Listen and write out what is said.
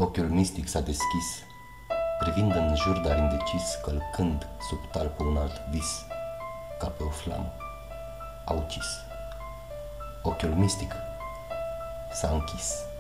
Ochiul mistic s-a deschis, privind în jur, dar indecis, călcând subtal pe un alt vis, ca pe o flamă, a ucis. Ochiul mistic s-a închis.